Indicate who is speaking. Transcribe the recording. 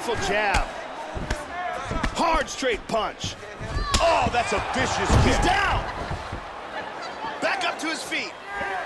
Speaker 1: Powerful jab. Hard straight punch. Oh, that's a vicious kick. He's down. Back up to his feet.